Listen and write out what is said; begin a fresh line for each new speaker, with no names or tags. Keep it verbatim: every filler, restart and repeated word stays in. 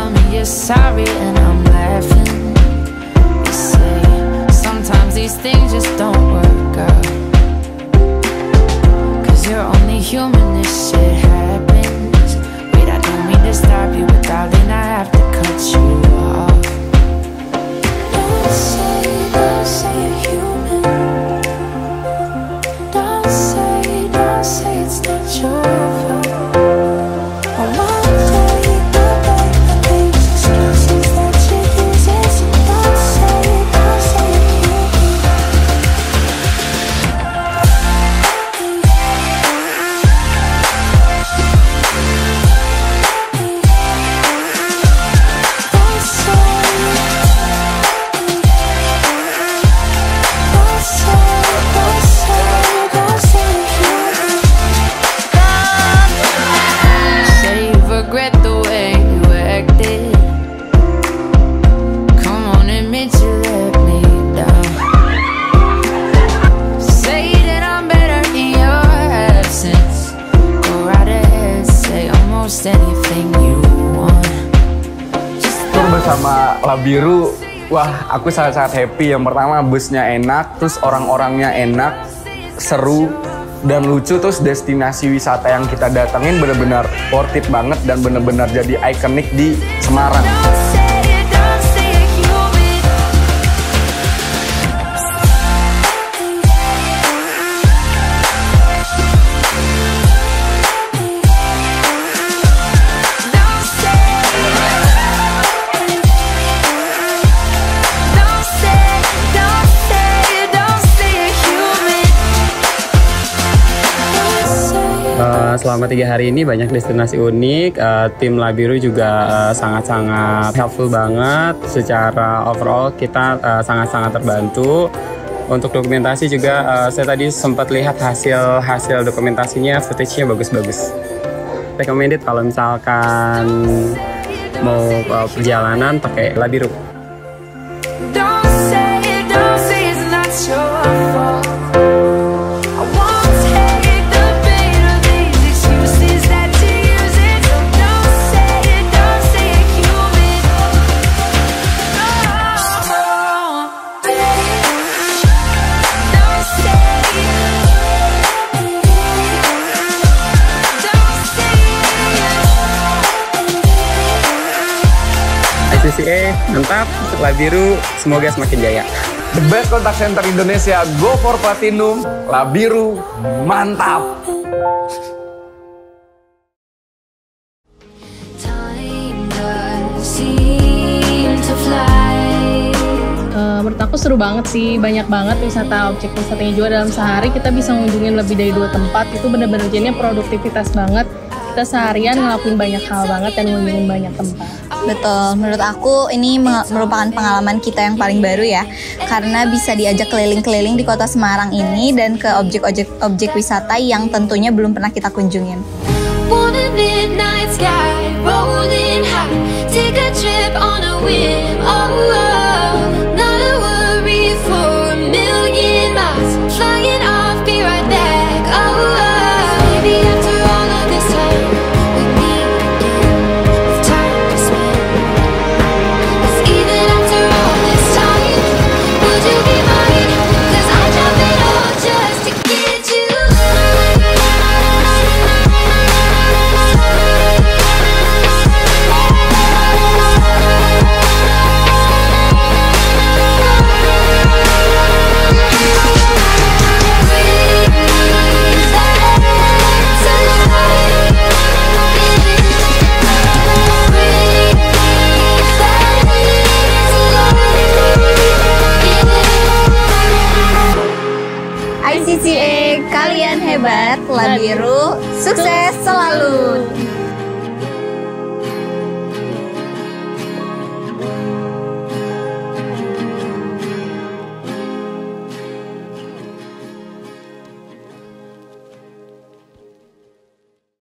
tell me you're sorry and I'm laughing. You say sometimes these things just don't work out, 'cause you're only human, this shit happens. Wait, I don't mean to stop you, but darling, I have to cut you off. Don't say, don't say you're human. Don't say, don't say it's not your fault. I won't take the blame for these excuses that you use. So don't say, don't say you're human. Don't say, don't say, don't say, don't say you're human. Say you regret the way you acted. Come on, admit you let me down. Say that I'm better in your absence. Go right ahead, say almost anything you want.
Tur bersama Labiru, wah aku sangat-sangat happy. Yang pertama busnya enak, terus orang-orangnya enak, seru, dan lucu. Terus destinasi wisata yang kita datengin bener-bener worth it banget dan bener-bener jadi ikonik di Semarang.
Don't say it, don't say it, human. Don't say it. Don't say, don't say it, don't say it, human. Don't say it.
Uh, selama tiga hari ini banyak destinasi unik. Uh, tim Labiru juga uh, sangat-sangat helpful banget. Secara overall kita uh, sangat-sangat terbantu. Untuk dokumentasi juga uh, saya tadi sempat lihat hasil hasil dokumentasinya, footage-nya bagus-bagus. Recommended kalau misalkan mau uh, perjalanan pakai Labiru.
Don't say it, don't say it's not your fault. I won't take the bait of these excuses that you're using. So don't say it, don't say it, human. Oh, don't say it. Don't say it.
I C C A mantap, untuk Labiru semoga semakin jaya.
The best contact center Indonesia, go for platinum. Labiru, mantap.
Time does seem to fly.
Eh, menurut aku seru banget sih, banyak banget wisata objek wisatanya juga. Dalam sehari kita bisa ngunjungin lebih dari dua tempat. Itu bener-bener jadinya produktivitas banget. Kita seharian ngelakuin banyak hal banget dan ngunjungin banyak tempat.
Betul, menurut aku ini me- merupakan pengalaman kita yang paling baru ya, karena bisa diajak keliling-keliling di kota Semarang ini dan ke objek-objek objek wisata yang tentunya belum pernah kita kunjungin.
Want a midnight sky rolling high, take a trip on a whim. Oh, oh, not a worry for a million miles, flying off, be right back. Oh, oh, maybe after all of this time we meet again, with time to spend. 'Cause even after all this time, would you be mine? 'Cause I drop it all just to get you.
I C C A, kalian hebat, Labiru, sukses selalu.